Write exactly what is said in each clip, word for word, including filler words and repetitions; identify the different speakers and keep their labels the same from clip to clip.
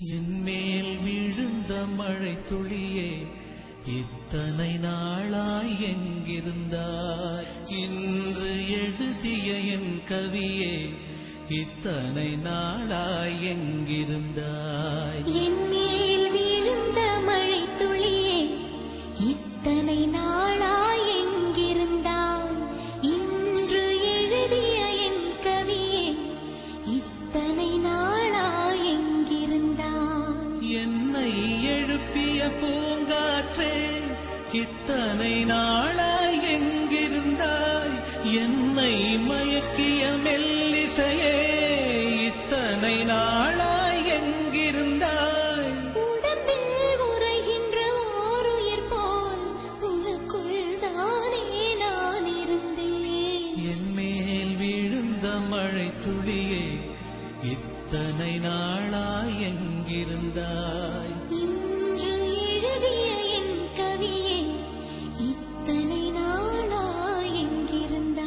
Speaker 1: என்மேல் விழுந்த மழை துளியே இத்தனை நாளாய் எங்கிருந்தாய்? இன்று எழுதிய என் கவியே இத்தனை நாளாய் எங்கிருந்தாய்?
Speaker 2: என்மேல் விழுந்த மழை துளியே இத்தனை நாளாய் எங்கிருந்தாய்? இன்று எழுதிய என் கவியே இத்தனை நாளாய் எங்கிருந்தாய்?
Speaker 1: என்னை எழுப்பிய பூங்காற்றே இத்தனை நாளாய் எங்கிருந்தாய்? என்னை மயக்கிய மெல்லிசையே இத்தனை நாளாய் எங்கிருந்தாய்?
Speaker 2: உடம்பில் உறைகின்ற ஓருயிர் போல் உனக்குள் தானே நான் இருந்தேன்.
Speaker 1: என்மேல் விழுந்த மழை துளியே இத்தனை நாளாய் எங்கிருந்தாய்?
Speaker 2: இன்று எழுதிய என் கவியே இத்தனை நாளாய் எங்கிருந்தாய்?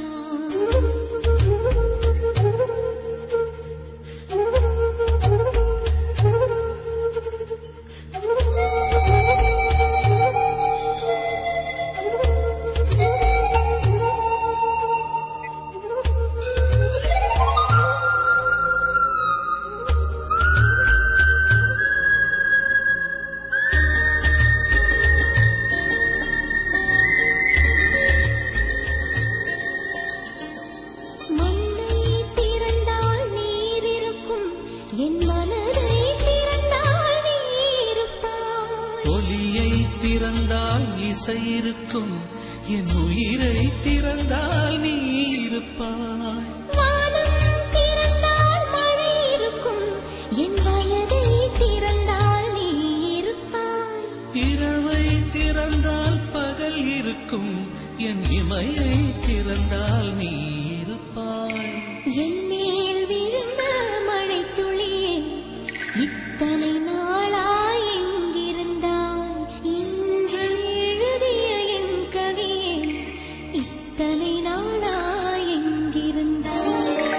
Speaker 2: என் மனதை திறந்தால் நீ இருப்பாய்.
Speaker 1: ஒலியை திறந்தால் இசை இருக்கும், என் உயிரை திறந்தால் நீ இருப்பாய்.
Speaker 2: வானம் திறந்தால் மழை இருக்கும், என் வயதை திறந்தால் நீ இருப்பாய்.
Speaker 1: இரவை திறந்தால் பகல் இருக்கும், என் இமையை திறந்தால் நீ இருப்பாய்.
Speaker 2: என் மேல் விழுந்த மழை துளியே இத்தனை நாளாய் எங்கிருந்தாய்? இன்று எழுதிய என் கவியே இத்தனை நாளாய் எங்கிருந்தாய்?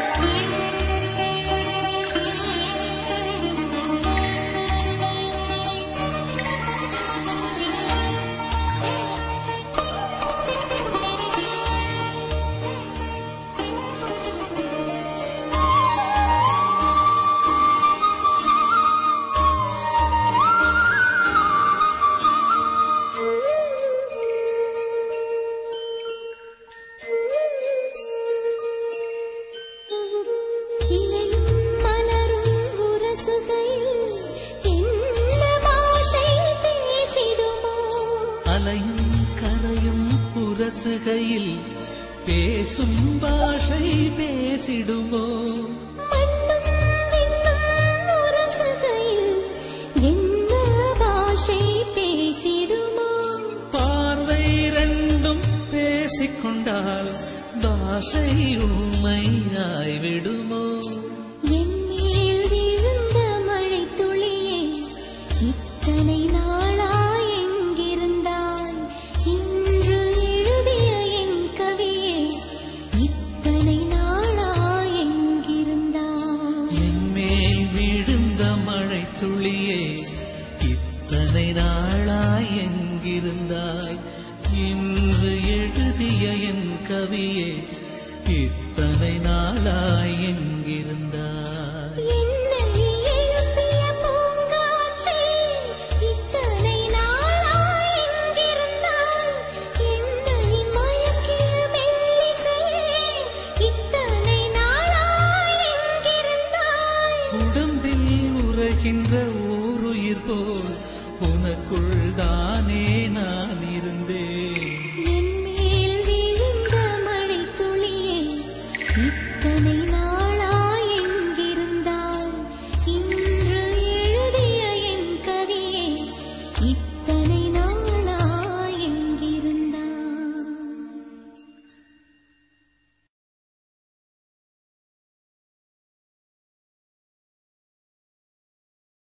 Speaker 1: அலையும் கரையும் உரசுகையில் பேசும் பாஷை பேசிடுமோ?
Speaker 2: மண்ணும் விண்ணும் உரசுகையில் என்ன பாஷை பேசிடுமோ?
Speaker 1: பார்வை ரெண்டும் பேசிக்கொண்டால் பாஷை ஊமை